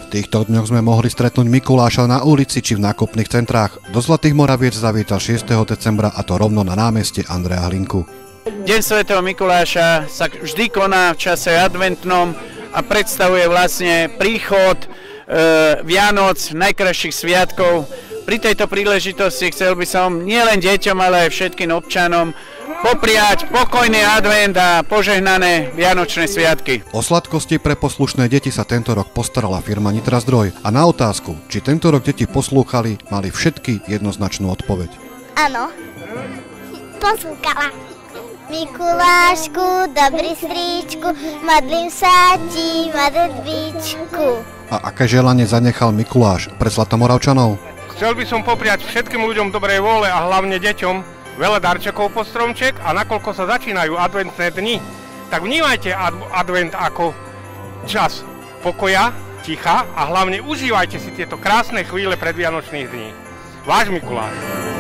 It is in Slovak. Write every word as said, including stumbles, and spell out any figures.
V týchto dňoch sme mohli stretnúť Mikuláša na ulici či v nákupných centrách. Do Zlatých Moraviec zavítal šiesteho decembra a to rovno na námestie Andreja Hlinku. Deň svätého Mikuláša sa vždy koná v čase adventnom a predstavuje vlastne príchod e, Vianoc, najkrajších sviatkov. Pri tejto príležitosti chcel by som nielen deťom, ale aj všetkým občanom popriať pokojný advent a požehnané vianočné sviatky. O sladkosti pre poslušné deti sa tento rok postarala firma Nitra Zdroj a na otázku, či tento rok deti poslúchali, mali všetky jednoznačnú odpoveď. Áno, poslúchala. Mikulášku, dobrý stríčku, modlím sa ti, modlitbičku. A aké želanie zanechal Mikuláš pre Zlatomoravčanov? Chcel by som popriať všetkým ľuďom dobrej vôle a hlavne deťom veľa darčekov pod stromček a nakoľko sa začínajú adventné dni, tak vnímajte advent ako čas pokoja, ticha a hlavne užívajte si tieto krásne chvíle predvianočných dní. Váš Mikuláš.